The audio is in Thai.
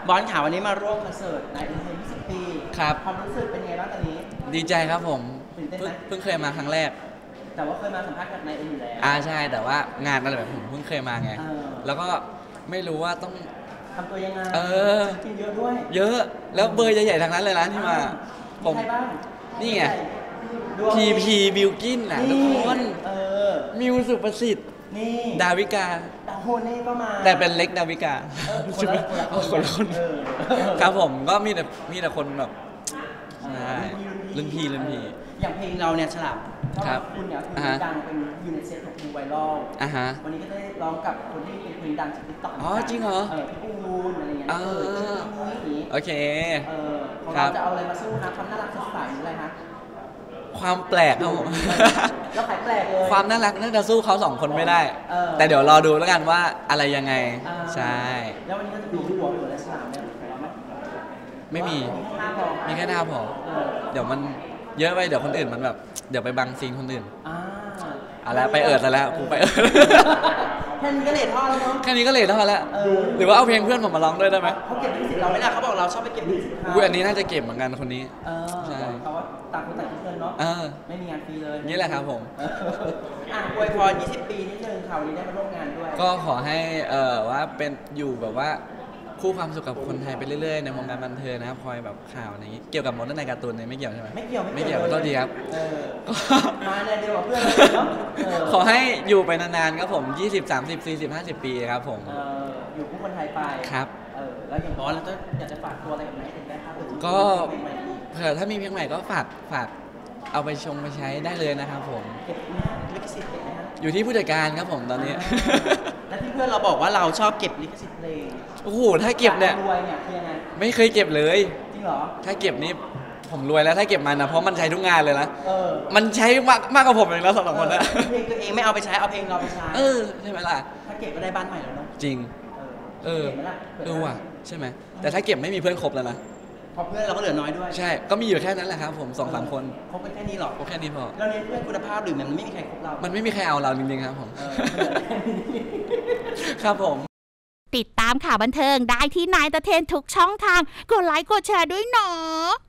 บอลข่าววันนี้มาร่วมคอนเสิร์ตใน20 ปีครับความรู้สึกเป็นไงบ้างตอนนี้ดีใจครับผมตื่นเต้นไหมเพิ่งเคยมาครั้งแรกแต่ว่าเคยมาสัมภาษณ์กับนายเอ็มอยู่แล้วใช่แต่ว่างานอะไรแบบผมเพิ่งเคยมาไงแล้วก็ไม่รู้ว่าต้องทำตัวยังไงกินเยอะด้วยเยอะแล้วเบอร์ใหญ่ๆทั้งนั้นเลยนะที่มาผมใครบ้างนี่ไงพีบิวกินน่ะทุกคนมิวสุประสิทธิ์นี่ดาวิกาดาโฮเน่ก็มาแต่เป็นเล็กดาวิกาคนละคนครับผมก็มีแต่คนแบบใช่รุ่นพี่อย่างเพลงเราเนี่ยฉลาดครับคุณเนี่ยคือดังเป็นยูนิเซฟของดูไวรัลวันนี้ก็ได้ร้องกับคนที่เป็นเพลงดังจากติ๊กต็อกจริงเหรอพี่อูนอะไรเงี้ยโอเคของเราจะเอาอะไรมาสู้นะความน่ารักสดใสอะไรฮะความแปลกครับผมแล้วใครแปลกเลยความน่ารักน่าจะสู้เขา2 คนไม่ได้แต่เดี๋ยวรอดูแล้วกันว่าอะไรยังไงใช่แล้ววันนี้ก็จะดูหัวหรืออะไรสนามเนี่ยไม่มีแค่หน้าพอเดี๋ยวมันเยอะไปเดี๋ยวคนอื่นมันแบบเดี๋ยวไปบังซีนคนอื่นอะไรไปซะแล้วกูไปแค่นี้ก็เลทท่อแล้วเนาะแค่นี้ก็เลทท่อแล้วหรือว่าเอาเพลงเพื่อนผมมาร้องด้วยได้ไหมเขาเก็บลิขสิทธิ์เราไม่ได้เขาบอกเราชอบไปเก็บลิขสิทธิ์อันนี้น่าจะเก็บเหมือนกันคนนี้ใช่เขาว่าต่างคนต่างเพื่อนเนาะไม่มีงานฟรีเลยนี่แหละครับผมอวยพร20 ปีนิดนึงข่าวนี้ได้มาร่วมงานด้วยก็ขอให้ว่าเป็นอยู่แบบว่าคู่ความสุขกับคนไทยไปเรื่อยๆในวงการบันเทิงนะครับคอยแบบข่าวนี้เกี่ยวกับมดในการ์ตูนเนี่ยไม่เกี่ยวใช่ไหมไม่เกี่ยวก็ดีครับมาในเดียวกับเพื่อนเนาะขอให้อยู่ไปนานๆครับผม20 30 40 50 ปีครับผมอยู่คู่คนไทยไปครับแล้วอย่างบอสเราจะอยากจะฝากตัวอะไรกับไหนถึงได้ครับก็เผื่อถ้ามีเพลงใหม่ก็ฝากเอาไปไปใช้ได้เลยนะครับผมเก็บลิขสิทธิ์อยู่ที่ผู้จัดการครับผมตอนนี้แล้วที่เพื่อนเราบอกว่าเราชอบเก็บลิขสิทธิ์เพลงโอ้โหถ้าเก็บเนี่ยไม่เคยเก็บเลยจริงเหรอถ้าเก็บนี่ผมรวยแล้วถ้าเก็บมันนะเพราะมันใช้ทุกงานเลยนะมันใช้มากกว่าผมเองแล้ว2 คนนะเพลงตัวเองไม่เอาไปใช้เอาเพลงเราไปใช้ใช่ไหมล่ะถ้าเก็บก็ได้บ้านใหม่แล้วเนาะจริงว่ะใช่ไหมแต่ถ้าเก็บไม่มีเพื่อนครบแล้วนะพอเพื่อนเราก็เหลือน้อยด้วยใช่ก็มีอยู่แค่นั้นแหละครับผม2-3 คนคบกันแค่นี้หรอคบแค่นี้พอเราเน้นเพื่อนคุณภาพหรือมันไม่มีใครคบเรามันไม่มีใครเอาเราจริงๆครับผมครับผมติดตามข่าวบันเทิงได้ที่นายตะเทนทุกช่องทางกดไลค์กดแชร์ด้วยเนาะ